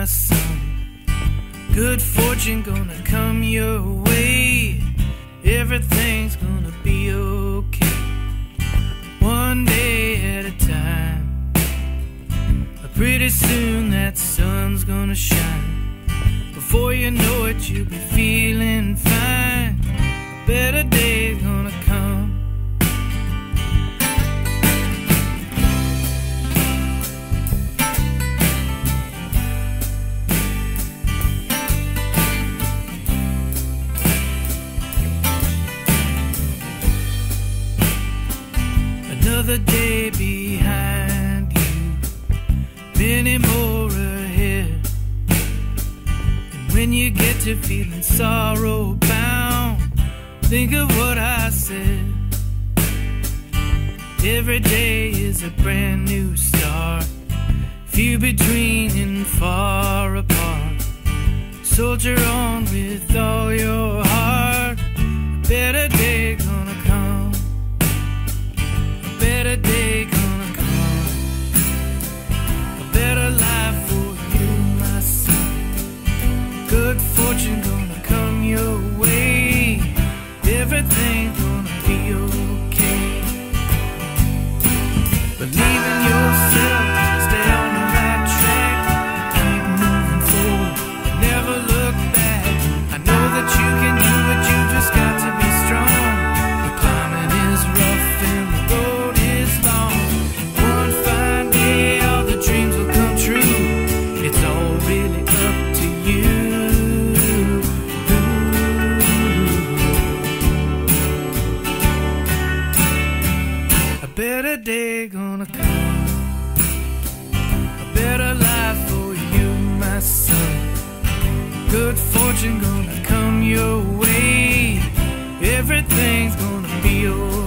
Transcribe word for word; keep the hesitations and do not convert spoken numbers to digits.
son. Good fortune gonna come your way. Everything's gonna be okay, one day at a time. Pretty soon that sun's gonna shine. Before you know it, you'll be feeling fine. A better day's gonna come. Another day behind you, many more ahead. And when you get to feeling sorrow bound, think of what I said. Every day is a brand new start, few between and far apart. Soldier on with all your heart. A better day gonna come. A better day gonna come. A better life for you, my son. Good fortune gonna come your way. Everything's gonna be okay. Believe in yourself, stay on the right track. Keep moving forward, never look back. I know that you can do it, you just got to be strong. The climbing is rough and the road is long. One fine day all the dreams will come true. It's all really up to you. A better day gonna come. A better life for you, my son. Good fortune gonna come your way. Everything's gonna be okay.